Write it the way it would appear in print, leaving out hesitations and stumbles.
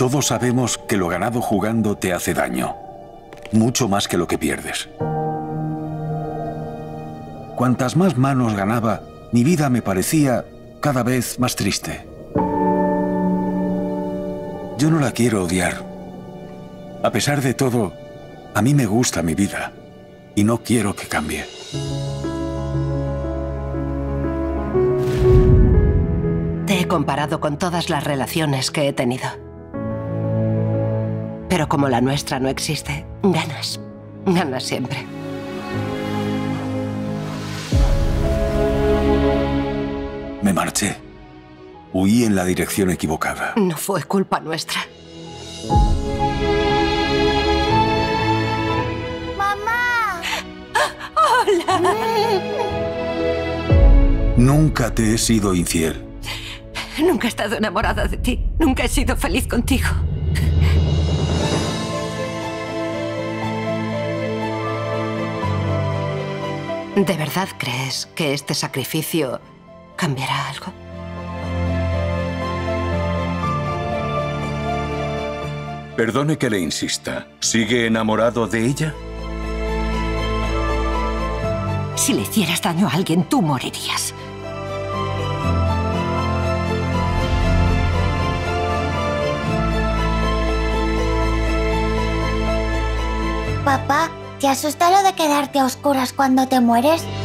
Todos sabemos que lo ganado jugando te hace daño. Mucho más que lo que pierdes. Cuantas más manos ganaba, mi vida me parecía cada vez más triste. Yo no la quiero odiar. A pesar de todo, a mí me gusta mi vida y no quiero que cambie. Te he comparado con todas las relaciones que he tenido. Pero como la nuestra no existe, ganas. Ganas siempre. Me marché. Huí en la dirección equivocada. No fue culpa nuestra. ¡Mamá! ¡Hola! Nunca te he sido infiel. Nunca he estado enamorada de ti. Nunca he sido feliz contigo. ¿De verdad crees que este sacrificio cambiará algo? Perdone que le insista. ¿Sigue enamorado de ella? Si le hicieras daño a alguien, tú morirías. Papá, ¿te asusta lo de quedarte a oscuras cuando te mueres?